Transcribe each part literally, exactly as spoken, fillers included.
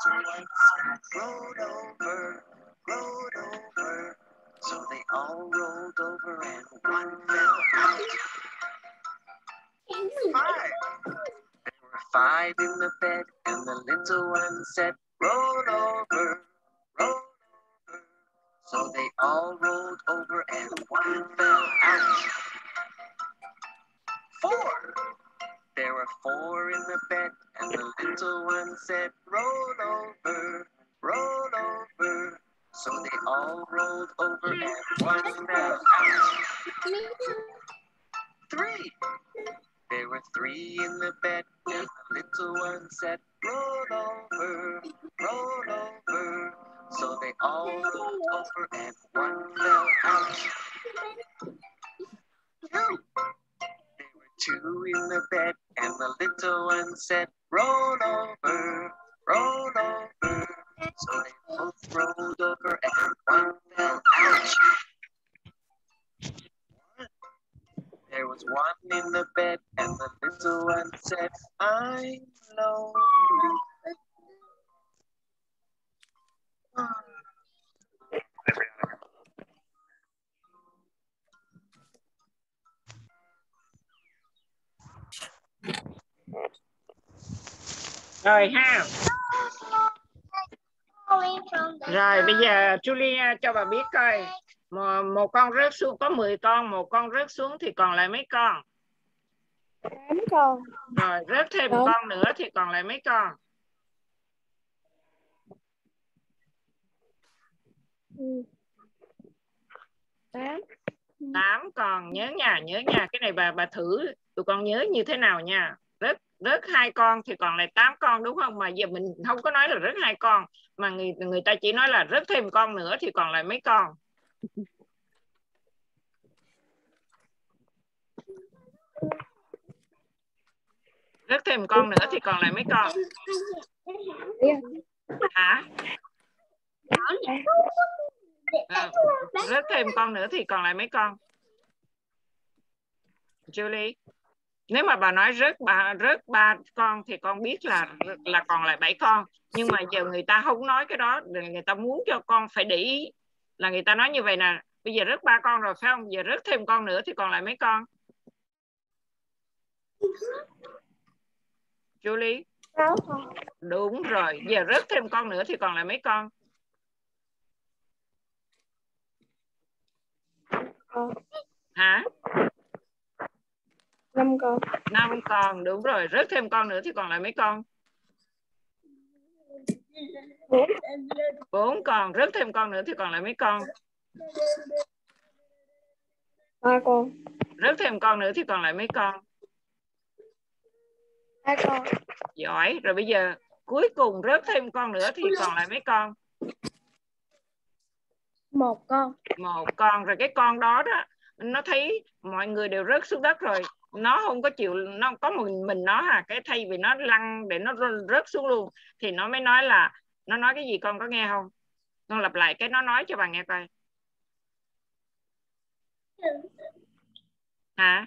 one rolled over, rolled over. So they all rolled over and one fell out. Five. There were five in the bed and the little one said, roll over, roll over. So they all rolled over and one fell out. Four. There were four in the bed and the little one said, roll over, roll over. So they all rolled over and one fell out. Three. There were three in the bed and the little one said, roll over, roll over. So they all rolled over and one fell out. Two. There were two in the bed and the little one said, roll over, roll over. So they both rolled over and one fell out. There was one in the bed and the little one said, I'm lonely. Rồi ha. Rồi bây giờ Julia cho bà biết coi. Một, một con rớt xuống, có mười con, một con rớt xuống thì còn lại mấy con? tám con. Rồi rớt thêm một con nữa thì còn lại mấy con? tám. tám con. Nhớ nha, nhớ nha. Cái này bà bà thử tụi con nhớ như thế nào nha. Rớt rớt hai con thì còn lại tám con đúng không? Mà giờ mình không có nói là rớt hai con, mà người người ta chỉ nói là rớt thêm con nữa thì còn lại mấy con? Rớt thêm con nữa thì còn lại mấy con? Hả? À, rớt thêm con nữa thì còn lại mấy con? Julie, nếu mà bà nói rớt bà rớt ba con thì con biết là là còn lại bảy con, nhưng mà giờ người ta không nói cái đó, người ta muốn cho con phải để ý là người ta nói như vậy nè, bây giờ rớt ba con rồi phải không, giờ rớt thêm con nữa thì còn lại mấy con? Julie, đúng rồi, giờ rớt thêm con nữa thì còn lại mấy con? Hả? năm con. năm con, đúng rồi, rớt thêm con nữa thì còn lại mấy con? bốn. bốn con, rớt thêm con nữa thì còn lại mấy con? ba con. Rớt thêm con nữa thì còn lại mấy con? hai con. Giỏi, rồi bây giờ cuối cùng rớt thêm con nữa thì còn lại mấy con? một con. Một con. Rồi cái con đó đó nó thấy mọi người đều rớt xuống đất rồi, nó không có chịu, nó có một mình nó à, cái thay vì nó lăn để nó rớt xuống luôn thì nó mới nói là, nó nói cái gì con có nghe không? Con lặp lại cái nó nói cho bà nghe coi. Hả?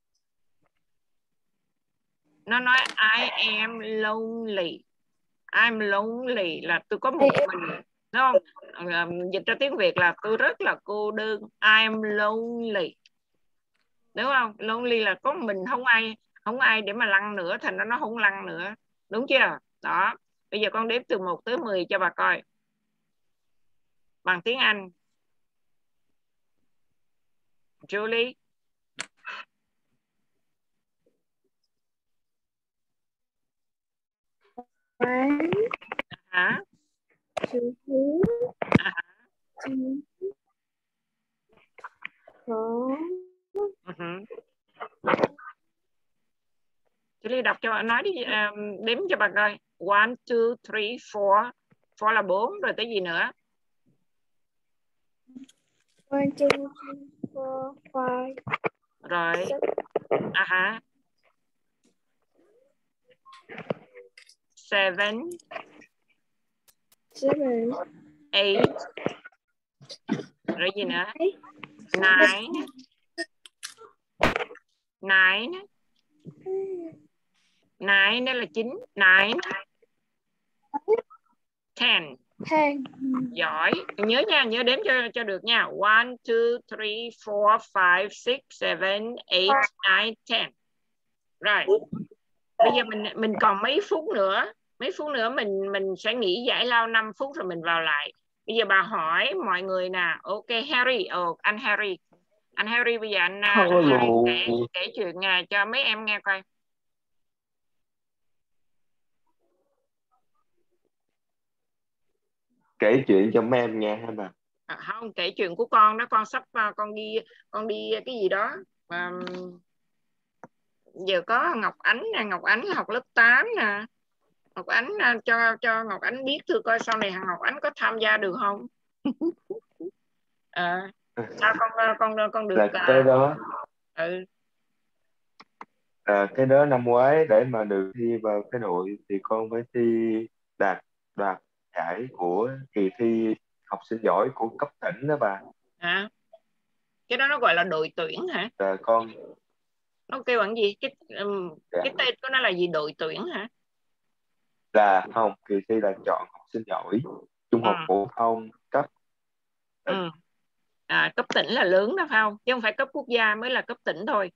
Nó nói I am lonely. I'm lonely là tôi có một mình, đúng không? Dịch ra tiếng Việt là tôi rất là cô đơn. I'm lonely, đúng không? Lonely là có mình, không ai không ai để mà lăn nữa, thành ra nó không lăn nữa, đúng chưa? Đó, bây giờ con đếm từ một tới mười cho bà coi bằng tiếng Anh. Julie. One, Hả? two, À. three, four. Uh-huh. Julie đọc cho bà, nói đi, um, đếm cho bà coi. One, two, three, four. Four là bốn, rồi tới gì nữa? One, two, three, four, five. Rồi. À hả? Seven. Seven. Eight. Rồi gì nữa? Nine. Nine. Nine đây là chín. Nine. ten. Ten. Giỏi. Nhớ nha, nhớ đếm cho cho được nha. One, two, three, four, five, six, seven, eight, nine, ten. Rồi. Bây giờ mình mình còn mấy phút nữa. Mấy phút nữa mình mình sẽ nghỉ giải lao năm phút rồi mình vào lại. Bây giờ bà hỏi mọi người nè. Ok, Harry. Ồ, anh Harry. Anh Harry bây giờ anh, anh Harry kể, kể chuyện à, cho mấy em nghe coi. Kể chuyện cho mấy em nghe hả bà? À, không, kể chuyện của con đó, con sắp con đi con đi cái gì đó mà giờ có Ngọc Ánh nè, Ngọc Ánh học lớp tám nè. Ngọc Ánh cho cho Ngọc Ánh biết thử coi sau này Ngọc Ánh có tham gia được không. À, sao con con con được là cái đó ừ. à, cái đó năm ngoái để mà được thi vào cái đội thì con phải thi đạt đoạt giải của kỳ thi học sinh giỏi của cấp tỉnh đó bà. À, cái đó nó gọi là đội tuyển hả? Là con Nó kêu bằng gì, cái um, dạ. cái tên của nó là gì, đội tuyển hả? Là không, kỳ thi là chọn học sinh giỏi trung học Ừ. phổ thông cấp tỉnh. Ừ. À, cấp tỉnh là lớn đó phải không, chứ không phải cấp quốc gia mới là cấp tỉnh thôi.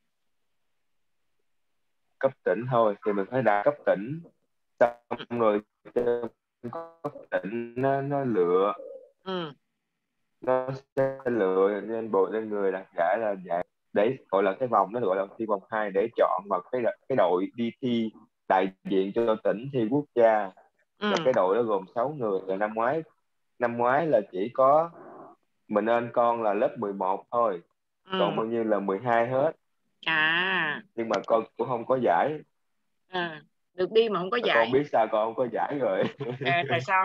Cấp tỉnh thôi thì mình phải đạt cấp tỉnh, xong rồi cấp tỉnh nó, nó lựa Ừ. nó sẽ lựa nên bộ lên người đạt giải là giải để gọi là cái vòng, nó gọi là thi vòng hai để chọn vào cái cái đội đi thi đại diện cho tỉnh thi quốc gia. Ừ. Là cái đội đó gồm sáu người. Rồi năm ngoái năm ngoái là chỉ có mình nên con là lớp mười một thôi, Ừ. còn bao nhiêu là mười hai hết. À. Nhưng mà con cũng không có giải. À, được đi mà không có Mà giải. con biết sao con không có giải rồi? À, tại sao?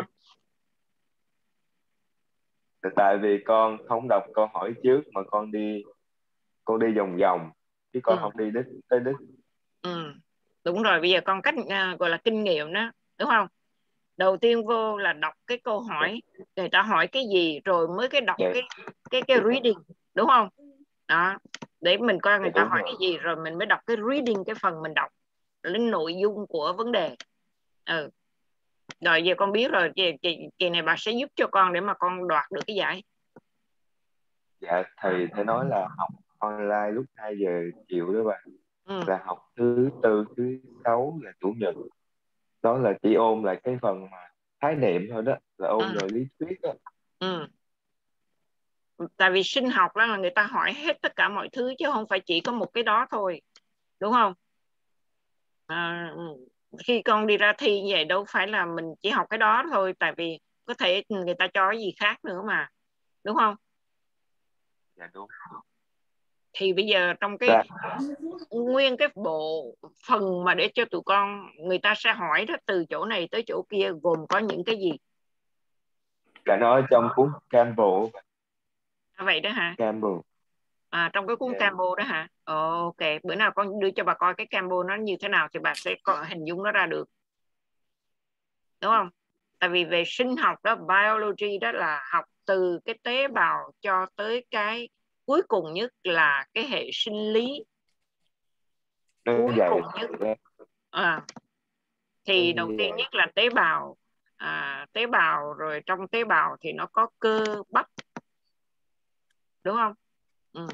Tại vì con không đọc câu hỏi trước mà con đi con đi vòng vòng chứ con Ừ. không đi đích tới đích. Ừ. Đúng rồi, bây giờ con cách à, gọi là kinh nghiệm đó, đúng không? Đầu tiên vô là đọc cái câu hỏi, người ta hỏi cái gì rồi mới cái đọc Dạ. cái cái cái reading, đúng không? Đó, để mình coi người Dạ, ta hỏi rồi. cái gì rồi mình mới đọc cái reading, cái phần mình đọc lên nội dung của vấn đề. Ừ. Rồi giờ con biết rồi, kỳ, kỳ, kỳ này bà sẽ giúp cho con để mà con đoạt được cái giải. Dạ thầy thầy nói là học online lúc hai giờ chiều đó bạn. Ừ. Là học thứ tư thứ sáu là chủ nhật, đó là chỉ ôn lại cái phần mà khái niệm thôi đó, là ôn Ừ. rồi lý thuyết đó. Ừ. Tại vì sinh học đó là người ta hỏi hết tất cả mọi thứ chứ không phải chỉ có một cái đó thôi, đúng không? À, khi con đi ra thi như vậy đâu phải là mình chỉ học cái đó thôi, tại vì có thể người ta cho cái gì khác nữa mà, đúng không? Dạ đúng. Thì bây giờ trong cái Dạ. nguyên cái bộ phần mà để cho tụi con, người ta sẽ hỏi đó, từ chỗ này tới chỗ kia gồm có những cái gì? Dạ nói trong cuốn Campbell. À, vậy đó hả? Campbell. À, trong cái cuốn Dạ. Campbell đó hả? Ok, bữa nào con đưa cho bà coi cái Campbell nó như thế nào thì bà sẽ có hình dung nó ra được, đúng không? Tại vì về sinh học đó, biology đó là học từ cái tế bào cho tới cái cuối cùng nhất là cái hệ sinh lý Nó cuối vậy. cùng nhất. À, thì đầu Nó tiên vậy. nhất là tế bào, à, tế bào rồi trong tế bào thì nó có cơ bắp, đúng không? Ừ.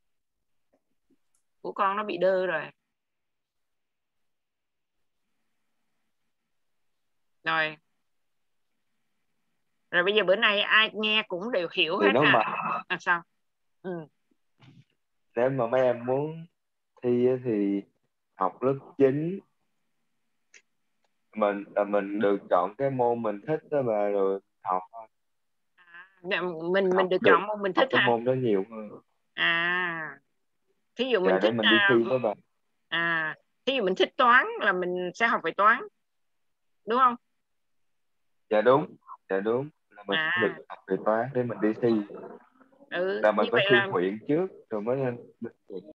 Của con nó bị đơ rồi. Rồi. Rồi bây giờ bữa nay ai nghe cũng đều hiểu Thì hết nếu ha. mà À, sao? Ừ. nếu mà mấy em muốn thi á thì học lớp chín, mình là mình được chọn cái môn mình thích đó mà, rồi học À, mình học mình được được chọn môn mình học thích cái ha. môn đó nhiều hơn. À, thí dụ mình Dạ để thích mình đi à, thi đó bà. à thí dụ mình thích toán là mình sẽ học về toán, đúng không? Dạ đúng. Dạ đúng, là mình sẽ À, được học về toán để mình đi thi. ừ, Là như mình phải vậy thi là huyện trước rồi mới lên.